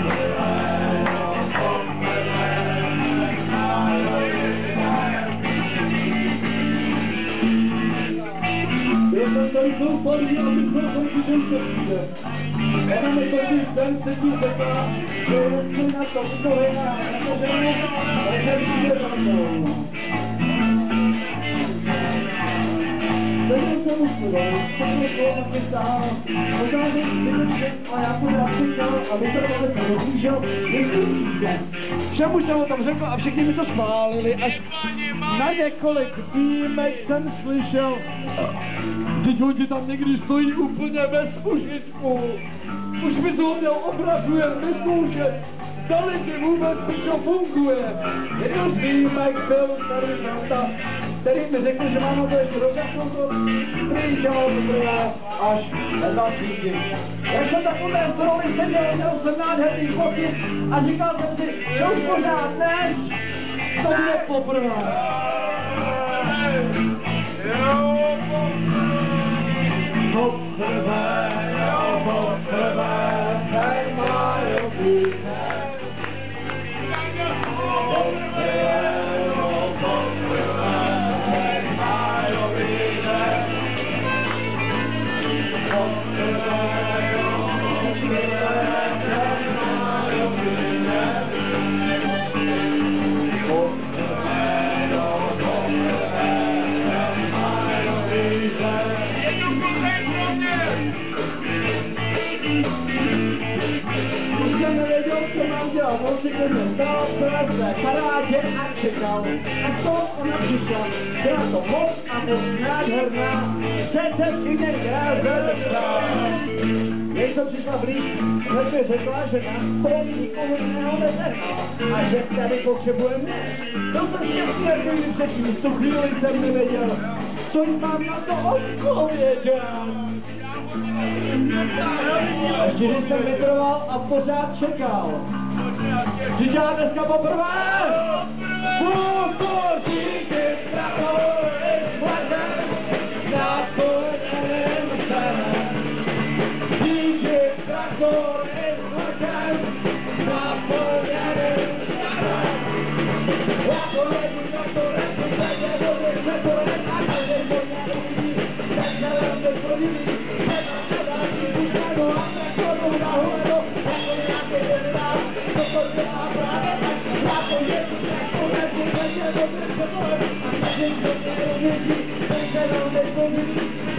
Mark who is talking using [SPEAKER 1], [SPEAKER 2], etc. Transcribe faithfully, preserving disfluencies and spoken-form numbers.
[SPEAKER 1] Tady jsou polí, aby jsme chodili přijde. Ona mi totiž ten třetí řekla, že jestli na to utohej na ženu, takže přijde za mnou. Teď jsem uspěl, všechno bylo napřisáno, možná, že jsi a já půjdu například a my to takhle se rozlížel, nejsem. Všemu jsem o tom řekl a všichni mi to schválili, až na několik výjimek jsem slyšel, teď oni tam někdy stojí úplně bez užitku. Už mi to měl obrazuje myslu, že tady ti vůbec to funguje. Jednou z výjimek byl tady tata, který mi řekl, že mám na to ještě rozjasnou to přijíždělo poprvé až na další dny. Jak jsem takovém roli seděl, měl jsem nádherný pocit a říkal jsem si, že už pořád než to bude poprvé. Poprvé, jo, poprvé, ten mají více. Poprvé, jo, poprvé, ten mají více. Poprvé, jo, poprvé, ten mají více. Poprvé, jo, poprvé, ten mají více. Už jsem nevěděl, co mám dělat, on si klidně stál, byl ve parádě a čekal. A to ona přišla, byla to moc a moc nádherná, že jsem i tenkrát zadržal. Když jsem přišla blíž, tak mi řekla, že nás to nikoho jiného nezahrala a že tady potřebuje mě. To jsem šťastný, jak kdyby předtím, v tu chvíli jsem nevěděl, co jim mám na to odpovědět. Ještě když jsem vytrval a pořád čekal. Vždyť já dneska poprvé! Budu díky prahory splazen, na pojedeném senem. Díky prahory splazen, na pojedeném senem. Jako jedný doktorem, protože dobře se to jen a každej podně uvidí, tak se vám neprojiví. Thank you.